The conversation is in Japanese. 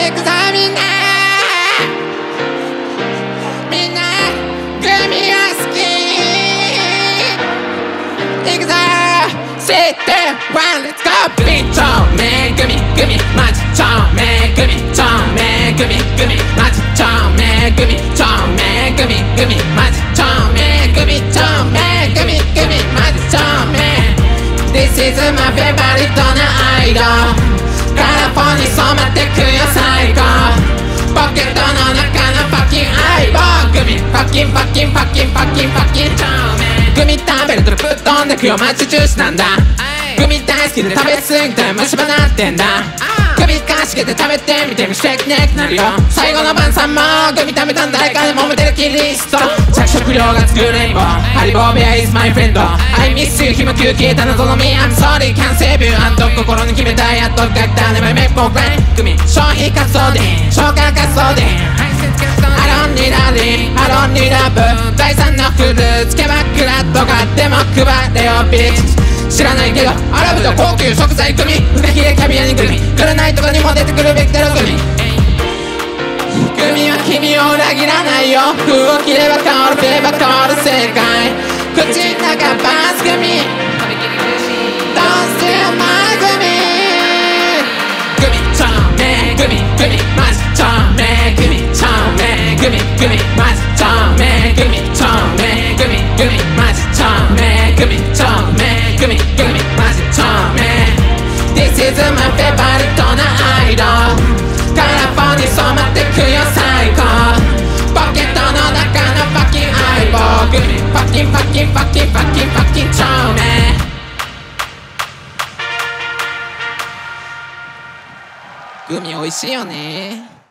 行くぞみんなみんなグミが好き行くぞ知ってワンレッツゴーグミ超名グミグミマジ超名グミ超名グミグミマジ超名グミ超名グミグミマジ超名グミ超名グミグミマジ超名 This is my favorite なアイドルカラフォーに染まってくよ最高ポケットの中のファッキン相棒グミファッキンファッキンファッキンファッキンファッキン超名グミ食べるとぶっ飛んでくよマジジュースなんだグミ大好きで食べ過ぎて虫歯なってんだ首かしげて食べてみてみシェイクネックなるよ最後の晩餐もグミ食べたん誰かでもめてるキリスト着色料が作るレインボーハリボーベア is my friend I miss you 日も休憩た謎のみ I'm sorry can't save you 心に決めたやっと書いたね My make for grand グミ消費活動で消化活動でI don't need a ring I don't need a boo 第三のフルーツケバクラッドがでも配れよビッチ知らないけどアラブと高級食材グミフカヒレキャビアにグミグラナイトにも出てくるべきだろグミグミは君を裏切らないよ服を着れば香るフレーバー香る正解口の中バースグミ Don't steal my グミグミ超名グミグミマジ超名グミ超名グミグミマジ超名グミ超名グミグミマジ超名グミ超名グミグミマジ超名 This is my favorite なアイドルカラフォーに染まってくよ最高ポケットの中のファッキン相棒グミファッキンファッキンファッキンファッキンファッキン超名グミ美味しいよね